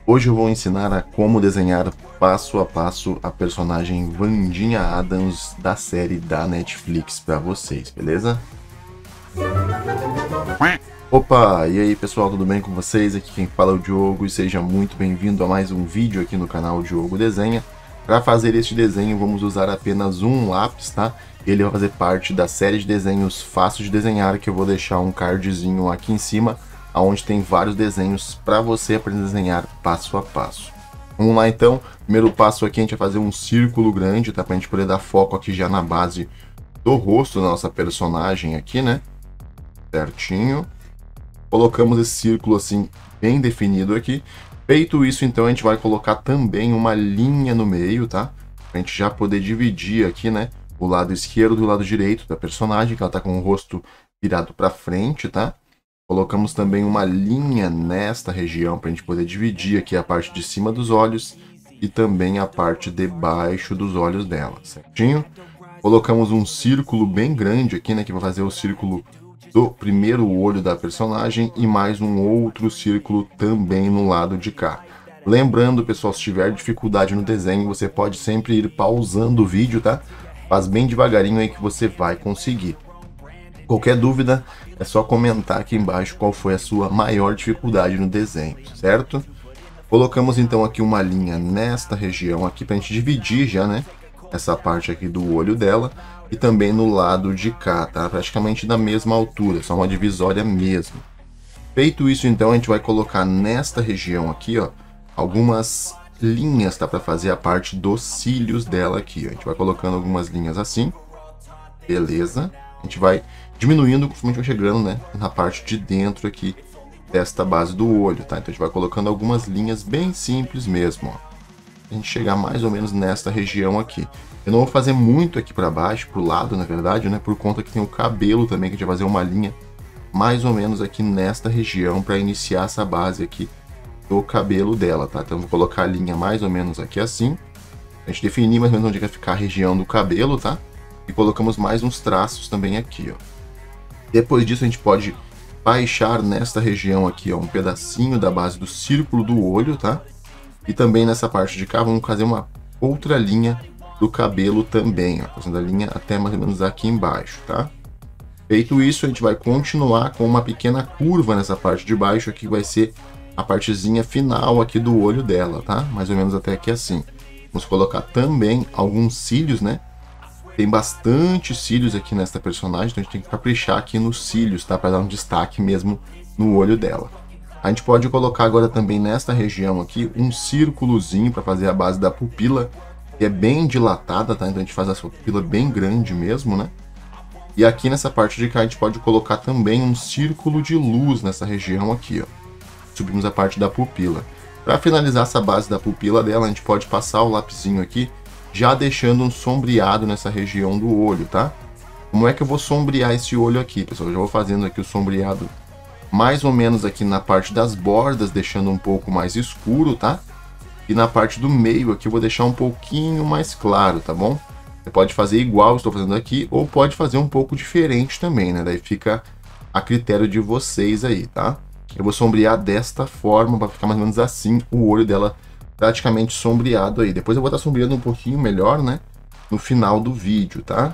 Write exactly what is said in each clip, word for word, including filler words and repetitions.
Hoje eu vou ensinar a como desenhar passo a passo a personagem Wandinha Adams da série da Netflix para vocês, beleza? Opa, e aí pessoal, tudo bem com vocês? Aqui quem fala é o Diogo e seja muito bem-vindo a mais um vídeo aqui no canal Diogo Desenha. Para fazer este desenho vamos usar apenas um lápis, tá? Ele vai fazer parte da série de desenhos fáceis de desenhar, que eu vou deixar um cardzinho aqui em cima, onde tem vários desenhos para você aprender a desenhar passo a passo. Vamos lá então, primeiro passo aqui a gente vai fazer um círculo grande, tá? Pra gente poder dar foco aqui já na base do rosto da nossa personagem aqui, né? Certinho. Colocamos esse círculo assim, bem definido aqui. Feito isso, então a gente vai colocar também uma linha no meio, tá? Pra gente já poder dividir aqui, né? O lado esquerdo do lado direito da personagem, que ela tá com o rosto virado para frente, tá? Colocamos também uma linha nesta região para a gente poder dividir aqui a parte de cima dos olhos e também a parte de baixo dos olhos dela, certinho? Colocamos um círculo bem grande aqui, né, que vai fazer o círculo do primeiro olho da personagem e mais um outro círculo também no lado de cá. Lembrando, pessoal, se tiver dificuldade no desenho, você pode sempre ir pausando o vídeo, tá? Faz bem devagarinho aí que você vai conseguir. Qualquer dúvida, é só comentar aqui embaixo qual foi a sua maior dificuldade no desenho, certo? Colocamos então aqui uma linha nesta região aqui para a gente dividir já, né? Essa parte aqui do olho dela e também no lado de cá, tá? Praticamente da mesma altura, só uma divisória mesmo. Feito isso, então, a gente vai colocar nesta região aqui, ó, algumas linhas, tá? Para fazer a parte dos cílios dela aqui, ó. A gente vai colocando algumas linhas assim, beleza? A gente vai diminuindo conforme a gente vai chegando, né, na parte de dentro aqui desta base do olho, tá? Então a gente vai colocando algumas linhas bem simples mesmo, ó. A gente chegar mais ou menos nesta região aqui. Eu não vou fazer muito aqui para baixo, pro lado, na verdade, né, por conta que tem o cabelo também, que a gente vai fazer uma linha mais ou menos aqui nesta região para iniciar essa base aqui do cabelo dela, tá? Então eu vou colocar a linha mais ou menos aqui assim. A gente definir mais ou menos onde vai ficar a região do cabelo, tá? E colocamos mais uns traços também aqui, ó. Depois disso a gente pode baixar nesta região aqui, ó, um pedacinho da base do círculo do olho, tá? E também nessa parte de cá vamos fazer uma outra linha do cabelo também, ó, fazendo a linha até mais ou menos aqui embaixo, tá? Feito isso, a gente vai continuar com uma pequena curva nessa parte de baixo aqui, vai ser a partezinha final aqui do olho dela, tá? Mais ou menos até aqui assim. Vamos colocar também alguns cílios, né? Tem bastante cílios aqui nesta personagem, então a gente tem que caprichar aqui nos cílios, tá? Para dar um destaque mesmo no olho dela. A gente pode colocar agora também nesta região aqui um círculozinho para fazer a base da pupila, que é bem dilatada, tá? Então a gente faz essa pupila bem grande mesmo, né? E aqui nessa parte de cá a gente pode colocar também um círculo de luz nessa região aqui, ó. Subimos a parte da pupila. Para finalizar essa base da pupila dela, a gente pode passar o lapisinho aqui, já deixando um sombreado nessa região do olho, tá? Como é que eu vou sombrear esse olho aqui, pessoal? Eu já vou fazendo aqui o sombreado mais ou menos aqui na parte das bordas, deixando um pouco mais escuro, tá? E na parte do meio aqui eu vou deixar um pouquinho mais claro, tá bom? Você pode fazer igual eu estou fazendo aqui, ou pode fazer um pouco diferente também, né? Daí fica a critério de vocês aí, tá? Eu vou sombrear desta forma, para ficar mais ou menos assim o olho dela praticamente sombreado aí. Depois eu vou estar sombreando um pouquinho melhor, né? No final do vídeo, tá?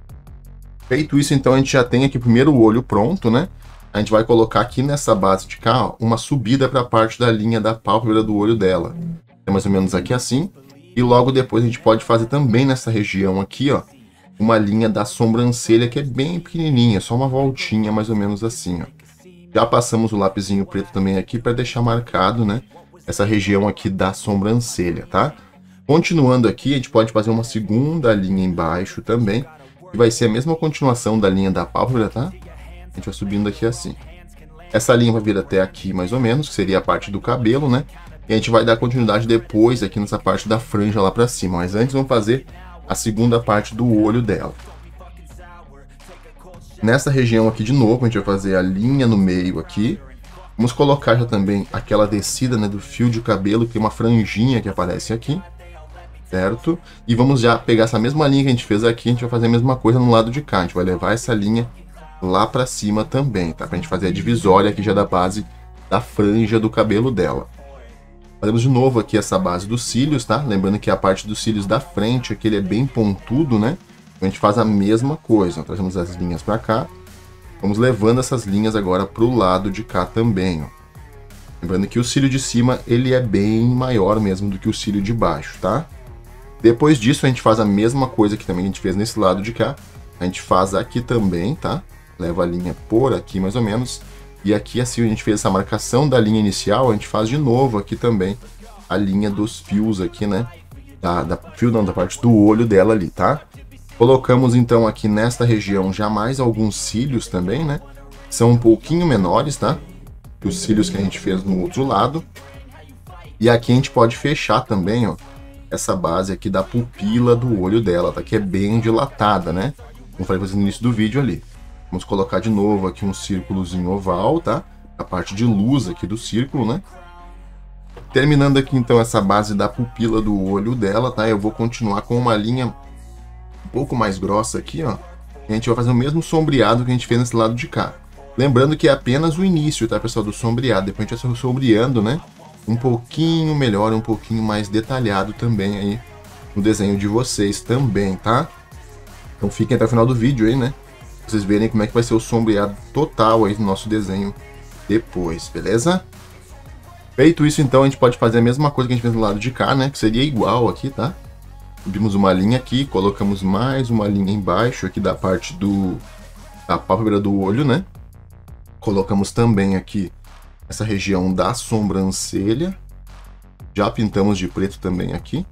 Feito isso, então, a gente já tem aqui primeiro o olho pronto, né? A gente vai colocar aqui nessa base de cá, ó, uma subida para a parte da linha da pálpebra do olho dela. É mais ou menos aqui assim. E logo depois a gente pode fazer também nessa região aqui, ó, uma linha da sobrancelha que é bem pequenininha, só uma voltinha mais ou menos assim, ó. Já passamos o lapisinho preto também aqui para deixar marcado, né? Essa região aqui da sobrancelha, tá? Continuando aqui, a gente pode fazer uma segunda linha embaixo também, que vai ser a mesma continuação da linha da pálpebra, tá? A gente vai subindo aqui assim. Essa linha vai vir até aqui mais ou menos, que seria a parte do cabelo, né? E a gente vai dar continuidade depois aqui nessa parte da franja lá pra cima. Mas antes vamos fazer a segunda parte do olho dela. Nessa região aqui de novo, a gente vai fazer a linha no meio aqui. Vamos colocar já também aquela descida, né, do fio de cabelo, que tem uma franjinha que aparece aqui, certo? E vamos já pegar essa mesma linha que a gente fez aqui, a gente vai fazer a mesma coisa no lado de cá. A gente vai levar essa linha lá pra cima também, tá? Pra gente fazer a divisória aqui já da base da franja do cabelo dela. Fazemos de novo aqui essa base dos cílios, tá? Lembrando que a parte dos cílios da frente, aqui ele é bem pontudo, né? Então a gente faz a mesma coisa. Trazemos as linhas para cá. Vamos levando essas linhas agora para o lado de cá também, ó. Lembrando que o cílio de cima, ele é bem maior mesmo do que o cílio de baixo, tá? Depois disso, a gente faz a mesma coisa que também a gente fez nesse lado de cá. A gente faz aqui também, tá? Leva a linha por aqui, mais ou menos. E aqui, assim, a gente fez essa marcação da linha inicial, a gente faz de novo aqui também a linha dos fios aqui, né? Da, da, fio não, da parte do olho dela ali, tá? Colocamos, então, aqui nesta região já mais alguns cílios também, né? São um pouquinho menores, tá? Que os cílios que a gente fez no outro lado. E aqui a gente pode fechar também, ó, essa base aqui da pupila do olho dela, tá? Que é bem dilatada, né? Como eu falei pra vocês no início do vídeo ali. Vamos colocar de novo aqui um círculozinho oval, tá? A parte de luz aqui do círculo, né? Terminando aqui, então, essa base da pupila do olho dela, tá? Eu vou continuar com uma linha um pouco mais grossa aqui, ó. E a gente vai fazer o mesmo sombreado que a gente fez nesse lado de cá. Lembrando que é apenas o início, tá, pessoal, do sombreado. Depois a gente vai sombreando, né? Um pouquinho melhor, um pouquinho mais detalhado também aí no desenho de vocês também, tá? Então fiquem até o final do vídeo aí, né? Pra vocês verem como é que vai ser o sombreado total aí do nosso desenho depois, beleza? Feito isso, então, a gente pode fazer a mesma coisa que a gente fez no lado de cá, né? Que seria igual aqui, tá? Subimos uma linha aqui, colocamos mais uma linha embaixo aqui da parte do da pálpebra do olho, né? Colocamos também aqui essa região da sobrancelha. Já pintamos de preto também aqui.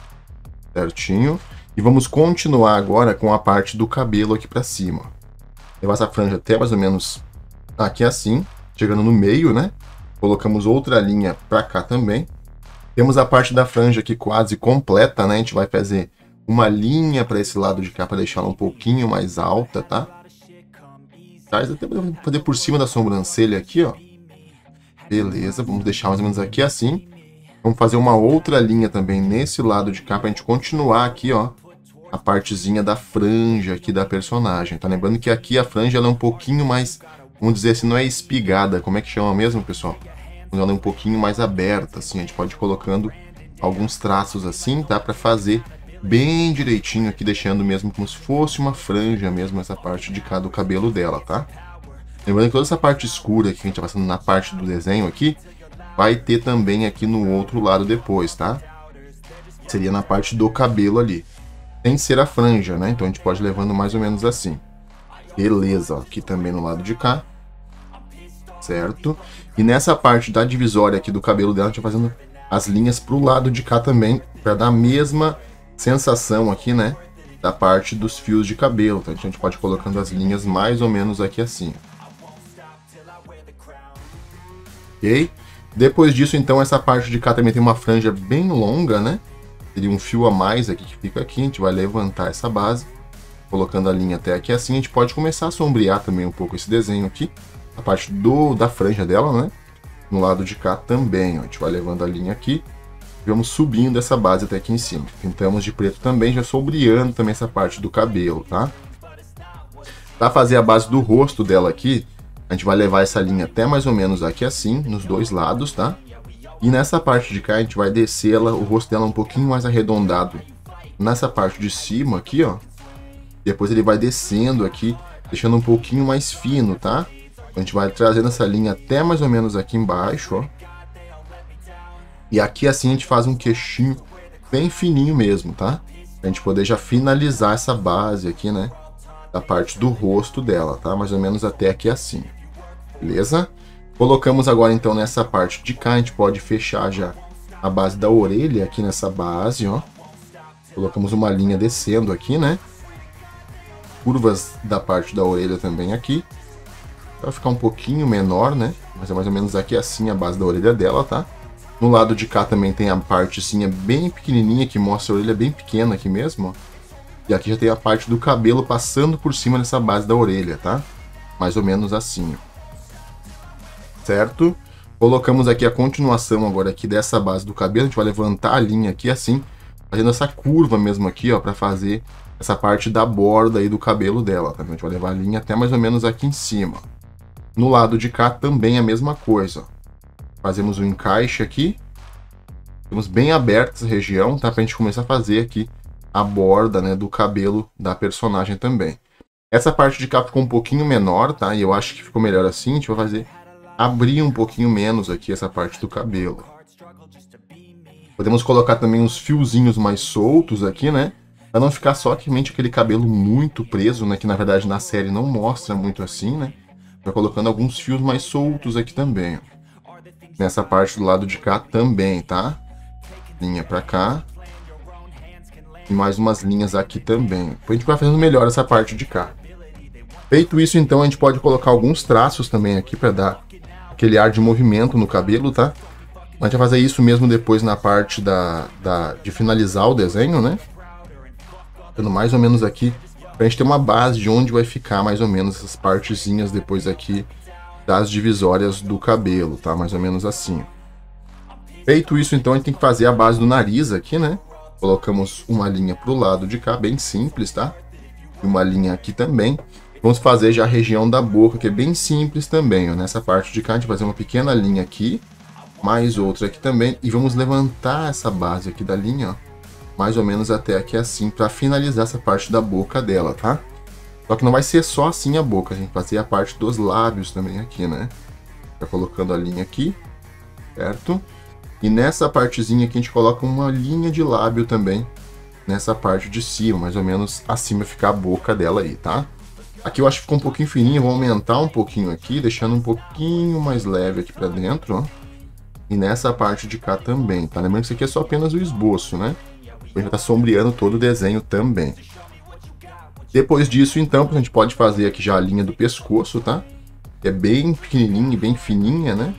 Certinho. E vamos continuar agora com a parte do cabelo aqui pra cima. Levar essa franja até mais ou menos aqui assim, chegando no meio, né? Colocamos outra linha pra cá também. Temos a parte da franja aqui quase completa, né? A gente vai fazer uma linha para esse lado de cá para deixá-la um pouquinho mais alta, tá? Tá? Até podemos fazer por cima da sobrancelha aqui, ó. Beleza, vamos deixar mais ou menos aqui assim. Vamos fazer uma outra linha também nesse lado de cá pra gente continuar aqui, ó, a partezinha da franja aqui da personagem, tá? Lembrando que aqui a franja ela é um pouquinho mais, vamos dizer assim, não é espigada, como é que chama mesmo, pessoal? Ela é um pouquinho mais aberta, assim, a gente pode ir colocando alguns traços assim, tá? Pra fazer bem direitinho aqui, deixando mesmo como se fosse uma franja mesmo, essa parte de cá do cabelo dela, tá? Lembrando que toda essa parte escura que a gente tá passando na parte do desenho aqui, vai ter também aqui no outro lado depois, tá? Seria na parte do cabelo ali. Sem ser a franja, né? Então a gente pode ir levando mais ou menos assim. Beleza, ó, aqui também no lado de cá. Certo? E nessa parte da divisória aqui do cabelo dela, a gente vai fazendo as linhas pro lado de cá também, para dar a mesma sensação aqui, né? Da parte dos fios de cabelo, tá? Então a gente pode ir colocando as linhas mais ou menos aqui assim. Ok? Depois disso, então, essa parte de cá também tem uma franja bem longa, né? Teria um fio a mais aqui que fica aqui. A gente vai levantar essa base, colocando a linha até aqui assim. A gente pode começar a sombrear também um pouco esse desenho aqui. A parte do, da franja dela, né? No lado de cá também, ó. A gente vai levando a linha aqui. E vamos subindo essa base até aqui em cima. Pintamos de preto também, já sombreando também essa parte do cabelo, tá? Para fazer a base do rosto dela aqui, a gente vai levar essa linha até mais ou menos aqui assim, nos dois lados, tá? E nessa parte de cá a gente vai descer ela, o rosto dela um pouquinho mais arredondado nessa parte de cima aqui, ó. Depois ele vai descendo aqui, deixando um pouquinho mais fino, tá? A gente vai trazendo essa linha até mais ou menos aqui embaixo, ó. E aqui assim a gente faz um queixinho bem fininho mesmo, tá? Pra gente poder já finalizar essa base aqui, né? Da parte do rosto dela, tá? Mais ou menos até aqui assim. Beleza? Colocamos agora então nessa parte de cá, a gente pode fechar já a base da orelha aqui nessa base, ó. Colocamos uma linha descendo aqui, né? Curvas da parte da orelha também aqui. Vai ficar um pouquinho menor, né? Mas é mais ou menos aqui assim a base da orelha dela, tá? No lado de cá também tem a partezinha bem pequenininha que mostra a orelha bem pequena aqui mesmo, ó. E aqui já tem a parte do cabelo passando por cima dessa base da orelha, tá? Mais ou menos assim, ó. Certo? Colocamos aqui a continuação agora aqui dessa base do cabelo. A gente vai levantar a linha aqui assim, fazendo essa curva mesmo aqui, ó, para fazer essa parte da borda aí do cabelo dela, tá? A gente vai levar a linha até mais ou menos aqui em cima. No lado de cá também a mesma coisa, ó. Fazemos um encaixe aqui Temos bem aberta essa região, tá? Pra gente começar a fazer aqui a borda, né, do cabelo da personagem também. Essa parte de cá ficou um pouquinho menor, tá? E eu acho que ficou melhor assim. A gente vai fazer abrir um pouquinho menos aqui essa parte do cabelo. Podemos colocar também uns fiozinhos mais soltos aqui, né? Pra não ficar somente aquele cabelo muito preso, né? Que na verdade na série não mostra muito assim, né? Vai colocando alguns fios mais soltos aqui também. Nessa parte do lado de cá também, tá? Linha pra cá. E mais umas linhas aqui também. Depois a gente vai fazendo melhor essa parte de cá. Feito isso, então, a gente pode colocar alguns traços também aqui para dar aquele ar de movimento no cabelo, tá? A gente vai fazer isso mesmo depois na parte da, da, de finalizar o desenho, né? Dando mais ou menos aqui, pra gente ter uma base de onde vai ficar mais ou menos essas partezinhas depois aqui das divisórias do cabelo, tá? Mais ou menos assim. Feito isso, então, a gente tem que fazer a base do nariz aqui, né? Colocamos uma linha pro lado de cá, bem simples, tá? E uma linha aqui também. Vamos fazer já a região da boca, que é bem simples também, ó. Nessa parte de cá, a gente vai fazer uma pequena linha aqui, mais outra aqui também, e vamos levantar essa base aqui da linha, ó, mais ou menos até aqui assim, para finalizar essa parte da boca dela, tá? Só que não vai ser só assim a boca, a gente vai fazer a parte dos lábios também aqui, né? Tá colocando a linha aqui, certo? E nessa partezinha aqui a gente coloca uma linha de lábio também, nessa parte de cima, mais ou menos acima ficar a boca dela aí, tá? Aqui eu acho que ficou um pouquinho fininho, vou aumentar um pouquinho aqui, deixando um pouquinho mais leve aqui pra dentro, ó. E nessa parte de cá também, tá? Lembrando que isso aqui é só apenas o esboço, né? A gente tá sombreando todo o desenho também. Depois disso, então, a gente pode fazer aqui já a linha do pescoço, tá? Que é bem pequenininha e bem fininha, né?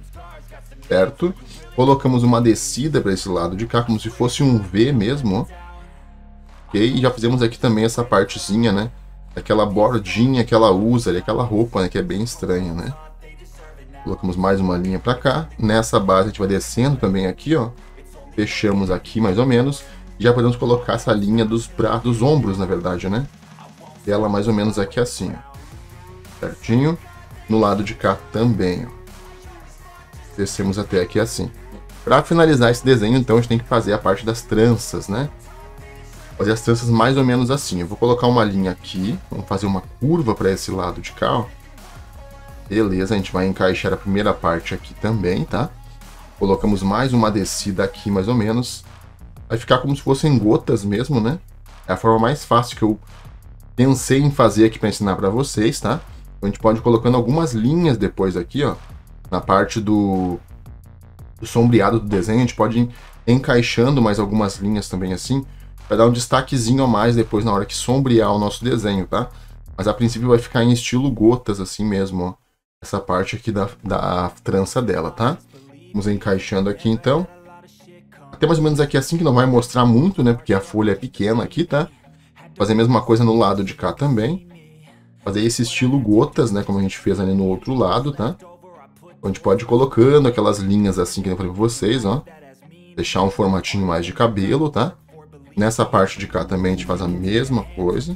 Certo? Colocamos uma descida para esse lado de cá, como se fosse um V mesmo, ó. Ok? E já fizemos aqui também essa partezinha, né? Aquela bordinha que ela usa ali, aquela roupa, né? Que é bem estranha, né? Colocamos mais uma linha para cá. Nessa base a gente vai descendo também aqui, ó. Fechamos aqui mais ou menos. Já podemos colocar essa linha dos braços, dos ombros, na verdade, né? Ela mais ou menos aqui assim, ó. Certinho. No lado de cá também, ó. Descemos até aqui assim. Para finalizar esse desenho, então, a gente tem que fazer a parte das tranças, né? Fazer as tranças mais ou menos assim. Eu vou colocar uma linha aqui. Vamos fazer uma curva para esse lado de cá, ó. Beleza, a gente vai encaixar a primeira parte aqui também, tá? Colocamos mais uma descida aqui, mais ou menos. Vai ficar como se fossem gotas mesmo, né? É a forma mais fácil que eu pensei em fazer aqui para ensinar para vocês, tá? Então a gente pode ir colocando algumas linhas depois aqui, ó. Na parte do, do sombreado do desenho, a gente pode ir encaixando mais algumas linhas também assim, para dar um destaquezinho a mais depois na hora que sombrear o nosso desenho, tá? Mas a princípio vai ficar em estilo gotas assim mesmo, ó. Essa parte aqui da, da trança dela, tá? Vamos encaixando aqui então. Até mais ou menos aqui assim, que não vai mostrar muito, né? Porque a folha é pequena aqui, tá? Fazer a mesma coisa no lado de cá também. Fazer esse estilo gotas, né? Como a gente fez ali no outro lado, tá? A gente pode ir colocando aquelas linhas assim que eu falei pra vocês, ó. Deixar um formatinho mais de cabelo, tá? Nessa parte de cá também a gente faz a mesma coisa.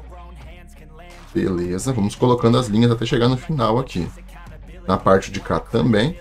Beleza, vamos colocando as linhas até chegar no final aqui. Na parte de cá também.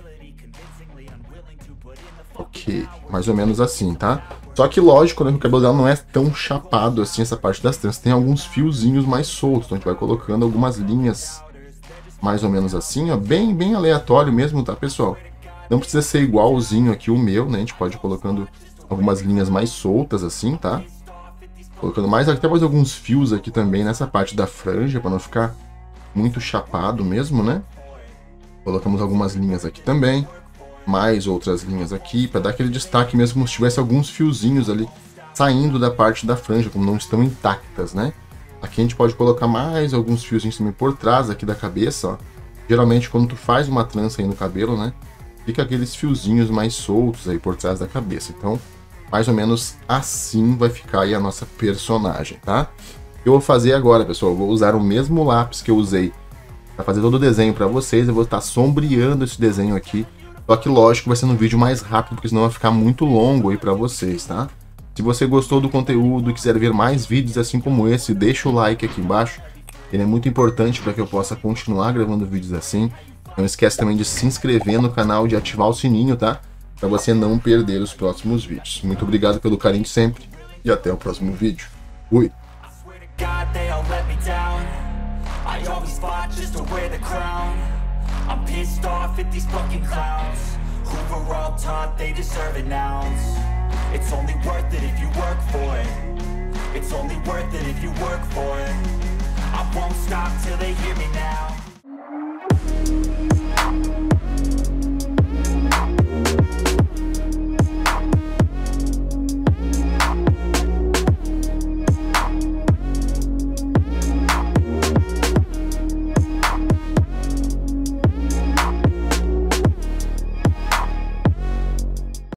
Ok, mais ou menos assim, tá? Só que lógico, né, que o cabelo dela não é tão chapado assim, essa parte das tranças. Tem alguns fiozinhos mais soltos, então a gente vai colocando algumas linhas mais ou menos assim, ó. Bem, bem aleatório mesmo, tá, pessoal? Não precisa ser igualzinho aqui o meu, né? A gente pode ir colocando algumas linhas mais soltas assim, tá? Colocando mais, até mais alguns fios aqui também nessa parte da franja, para não ficar muito chapado mesmo, né? Colocamos algumas linhas aqui também. Mais outras linhas aqui, para dar aquele destaque mesmo como se tivesse alguns fiozinhos ali saindo da parte da franja, como não estão intactas, né? Aqui a gente pode colocar mais alguns fiozinhos também por trás aqui da cabeça, ó. Geralmente quando tu faz uma trança aí no cabelo, né? Fica aqueles fiozinhos mais soltos aí por trás da cabeça. Então, mais ou menos assim vai ficar aí a nossa personagem, tá? Eu vou fazer agora, pessoal, eu vou usar o mesmo lápis que eu usei para fazer todo o desenho para vocês. Eu vou estar sombreando esse desenho aqui. Só que lógico vai ser um vídeo mais rápido, porque senão vai ficar muito longo aí para vocês, tá? Se você gostou do conteúdo e quiser ver mais vídeos assim como esse, deixa o like aqui embaixo. Ele é muito importante para que eu possa continuar gravando vídeos assim. Não esquece também de se inscrever no canal, de ativar o sininho, tá? para você não perder os próximos vídeos. Muito obrigado pelo carinho de sempre e até o próximo vídeo. Fui! God, they all let me down. I always fought just to wear the crown. I'm pissed off at these fucking clowns who were all taught they deserve an ounce. It's only worth it if you work for it. It's only worth it if you work for it. I won't stop till they hear